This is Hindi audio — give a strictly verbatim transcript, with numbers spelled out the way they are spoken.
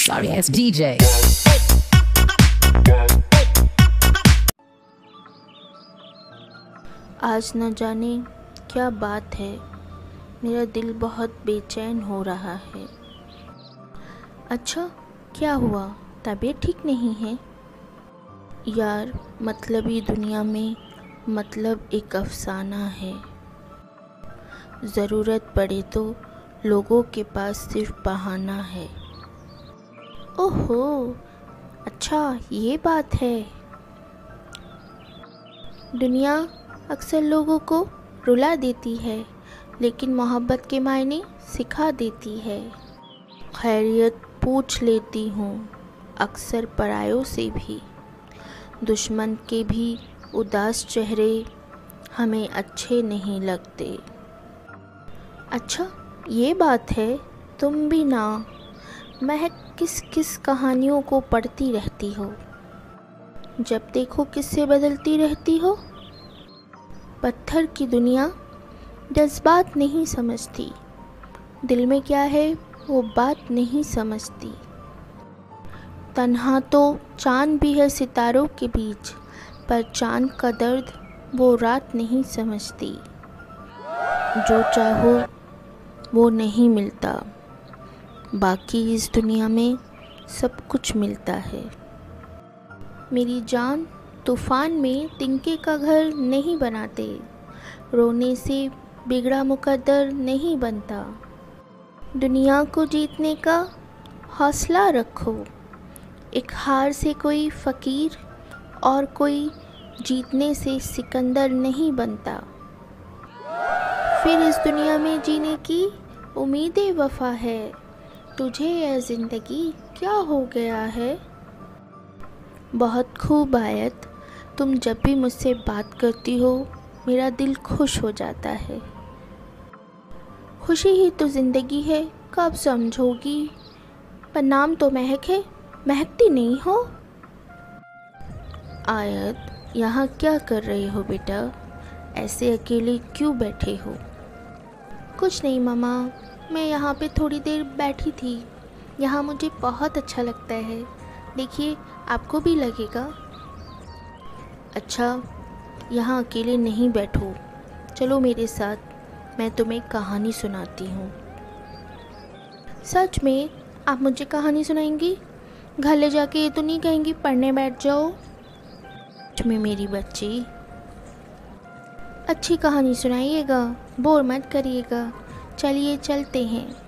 Sorry ass D J. आज न जाने क्या बात है, मेरा दिल बहुत बेचैन हो रहा है। अच्छा, क्या हुआ? तबीयत ठीक नहीं है? यार, मतलबी दुनिया में मतलब एक अफसाना है। ज़रूरत पड़े तो लोगों के पास सिर्फ बहाना है। ओहो, अच्छा ये बात है। दुनिया अक्सर लोगों को रुला देती है, लेकिन मोहब्बत के मायने सिखा देती है। खैरियत पूछ लेती हूँ अक्सर परायों से भी, दुश्मन के भी उदास चेहरे हमें अच्छे नहीं लगते। अच्छा ये बात है, तुम भी ना महक किस किस कहानियों को पढ़ती रहती हो, जब देखो किससे बदलती रहती हो। पत्थर की दुनिया जज्बात नहीं समझती, दिल में क्या है वो बात नहीं समझती। तन्हा तो चांद भी है सितारों के बीच, पर चांद का दर्द वो रात नहीं समझती। जो चाहो वो नहीं मिलता, बाकी इस दुनिया में सब कुछ मिलता है। मेरी जान तूफ़ान में तिनके का घर नहीं बनाते, रोने से बिगड़ा मुकद्दर नहीं बनता। दुनिया को जीतने का हौसला रखो, एक हार से कोई फ़कीर और कोई जीतने से सिकंदर नहीं बनता। फिर इस दुनिया में जीने की उम्मीदें वफ़ा है, तुझे यह ज़िंदगी क्या हो गया है। बहुत खूब आयत, तुम जब भी मुझसे बात करती हो मेरा दिल खुश हो जाता है। खुशी ही तो ज़िंदगी है, कब समझोगी। पर नाम तो महक है, महकती नहीं हो। आयत, यहाँ क्या कर रहे हो बेटा? ऐसे अकेले क्यों बैठे हो? कुछ नहीं मामा, मैं यहाँ पे थोड़ी देर बैठी थी। यहाँ मुझे बहुत अच्छा लगता है, देखिए आपको भी लगेगा। अच्छा, यहाँ अकेले नहीं बैठो, चलो मेरे साथ, मैं तुम्हें कहानी सुनाती हूँ। सच में आप मुझे कहानी सुनाएंगी? घर ले जाके ये तो नहीं कहेंगी पढ़ने बैठ जाओ। सच में मेरी बच्ची, अच्छी कहानी सुनाइएगा, बोर मत करिएगा। चलिए चलते हैं।